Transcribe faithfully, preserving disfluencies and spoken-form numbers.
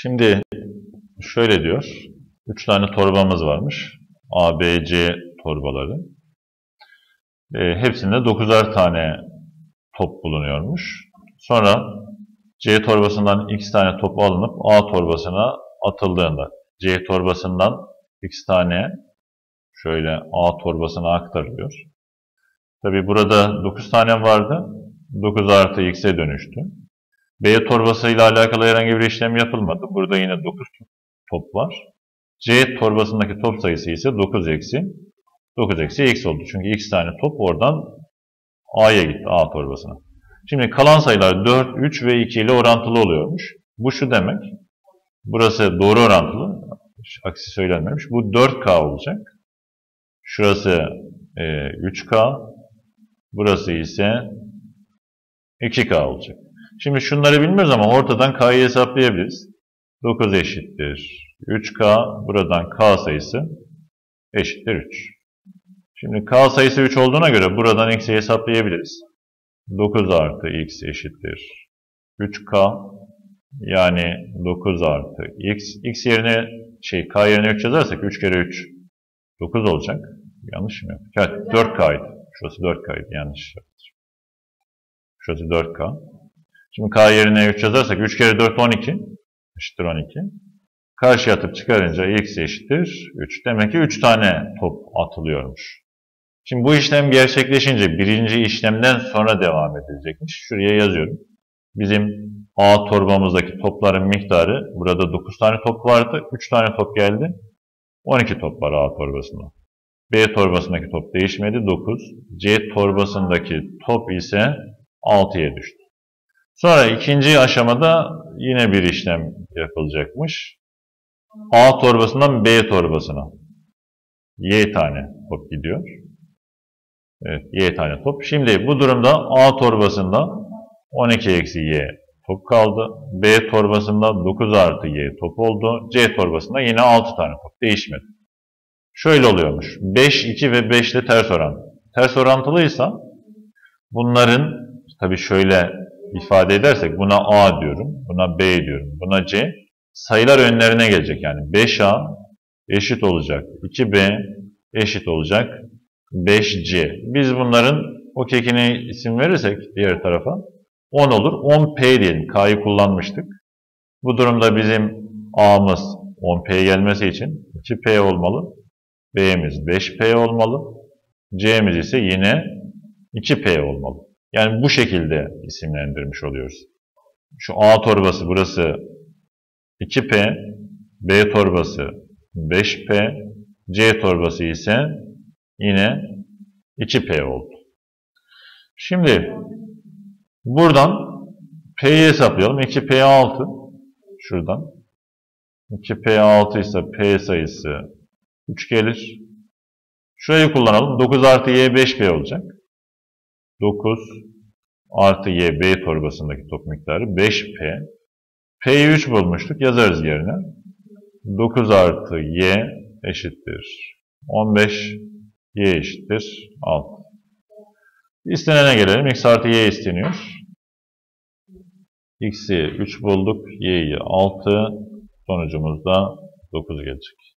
Şimdi şöyle diyor. üç tane torbamız varmış. A, B, C torbaları. E, hepsinde dokuzar tane top bulunuyormuş. Sonra C torbasından X tane top alınıp A torbasına atıldığında C torbasından X tane şöyle A torbasına aktarılıyor. Tabi burada dokuz tane vardı. dokuz artı X'e dönüştü. B torbasıyla alakalı herhangi bir işlem yapılmadı. Burada yine dokuz top var. C torbasındaki top sayısı ise dokuz eksi dokuz eksi X oldu. Çünkü X tane top oradan A'ya gitti, A torbasına. Şimdi kalan sayılar dört, üç ve iki ile orantılı oluyormuş. Bu şu demek. Burası doğru orantılı. Aksi söylenmemiş. Bu dört K olacak. Şurası e, üç K. Burası ise iki K olacak. Şimdi şunları bilmiyoruz ama ortadan K'yı hesaplayabiliriz. dokuz eşittir üç K. Buradan K sayısı eşittir üç. Şimdi K sayısı üç olduğuna göre buradan X'i hesaplayabiliriz. dokuz artı X eşittir üç K. Yani dokuz artı X. X yerine şey K yerine üç yazarsak üç kere üç dokuz olacak. Yanlış mı? Evet, dört K'ydı. Şurası dört K'ydı. Yanlış. Şurası dört K. Şimdi K yerine üç yazarsak üç kere dört on iki. Eşittir on iki. Karşıya atıp çıkarınca X eşittir üç. Demek ki üç tane top atılıyormuş. Şimdi bu işlem gerçekleşince birinci işlemden sonra devam edilecekmiş. Şuraya yazıyorum. Bizim A torbamızdaki topların miktarı, burada dokuz tane top vardı. üç tane top geldi. on iki top var A torbasında. B torbasındaki top değişmedi. dokuz. C torbasındaki top ise altıya düştü. Sonra ikinci aşamada yine bir işlem yapılacakmış. A torbasından B torbasına Y tane top gidiyor. Evet, Y tane top. Şimdi bu durumda A torbasında on iki eksi Y top kaldı. B torbasında dokuz artı Y top oldu. C torbasında yine altı tane top. Değişmedi. Şöyle oluyormuş. beş, iki ve beş ile ters orantılı. Ters orantılıysa bunların tabii şöyle ifade edersek buna A diyorum, buna B diyorum, buna C. Sayılar önlerine gelecek. Yani beş A eşit olacak iki B eşit olacak beş C. Biz bunların o kekine isim verirsek diğer tarafa on olur. on P diyelim. K'yı kullanmıştık. Bu durumda bizim A'mız on P gelmesi için iki P olmalı. B'miz beş P olmalı. C'miz ise yine iki P olmalı. Yani bu şekilde isimlendirmiş oluyoruz. Şu A torbası burası iki P, B torbası beş P, C torbası ise yine iki P oldu. Şimdi buradan P'yi hesaplayalım. iki P altı. Şuradan. iki P altı ise P sayısı üç gelir. Şurayı kullanalım. dokuz artı Y beş P olacak. dokuz artı Y B torbasındaki top miktarı beş P. P'yi üç bulmuştuk. Yazarız yerine. dokuz artı Y eşittir on beş. Y eşittir altı. İstenene gelelim. X artı Y isteniyor. X'i üç bulduk. Y'yi altı. Sonucumuz da dokuz gelecek.